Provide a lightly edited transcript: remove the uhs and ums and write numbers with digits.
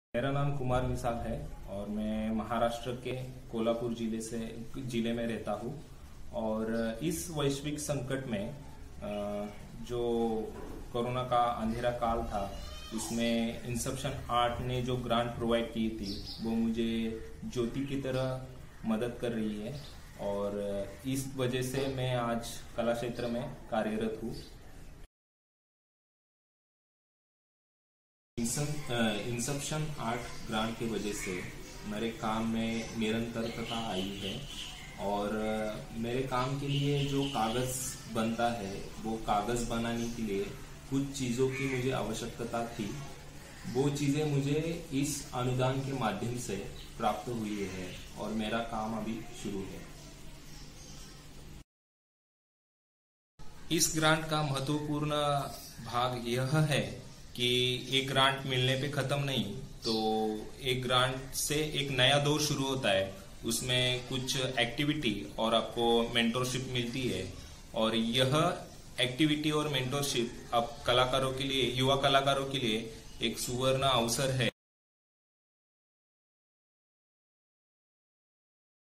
मेरा नाम कुमार मिसाल है और मैं महाराष्ट्र के कोल्हापुर जिले में रहता हूँ। और इस वैश्विक संकट में जो कोरोना का अंधेरा काल था उसमें इंसेप्शन आर्ट ने जो ग्रांट प्रोवाइड की थी वो मुझे ज्योति की तरह मदद कर रही है और इस वजह से मैं आज कला क्षेत्र में कार्यरत हूँ। इंसेप्शन आर्ट ग्रांट की वजह से मेरे काम में निरंतरता आई है और मेरे काम के लिए जो कागज बनता है वो कागज बनाने के लिए कुछ चीज़ों की मुझे आवश्यकता थी। वो चीज़ें मुझे इस अनुदान के माध्यम से प्राप्त हुई है और मेरा काम अभी शुरू है। इस ग्रांट का महत्वपूर्ण भाग यह है कि एक ग्रांट मिलने पे खत्म नहीं, तो एक ग्रांट से एक नया दौर शुरू होता है। उसमें कुछ एक्टिविटी और आपको मेंटरशिप मिलती है और यह एक्टिविटी और मेंटरशिप अब कलाकारों के लिए, युवा कलाकारों के लिए एक सुवर्ण अवसर है